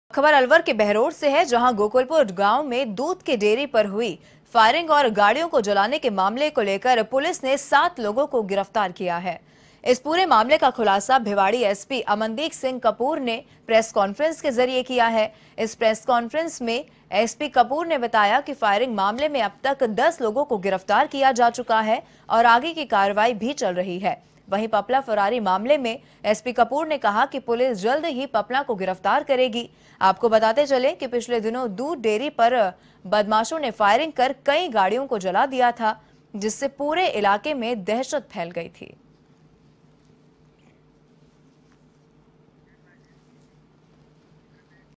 खबर अलवर के बहरोड से है, जहां गोकुलपुर गांव में दूध के डेयरी पर हुई फायरिंग और गाड़ियों को जलाने के मामले को लेकर पुलिस ने 7 लोगों को गिरफ्तार किया है। इस पूरे मामले का खुलासा भिवाड़ी एसपी अमनदीप सिंह कपूर ने प्रेस कॉन्फ्रेंस के जरिए किया है। इस प्रेस कॉन्फ्रेंस में एसपी कपूर ने बताया कि फायरिंग मामले में अब तक 10 लोगों को गिरफ्तार किया जा चुका है और आगे की कार्रवाई भी चल रही है। वहीं पपला फरारी मामले में एसपी कपूर ने कहा कि पुलिस जल्द ही पपला को गिरफ्तार करेगी। आपको बताते चले कि पिछले दिनों दूध डेयरी पर बदमाशों ने फायरिंग कर कई गाड़ियों को जला दिया था, जिससे पूरे इलाके में दहशत फैल गई थी।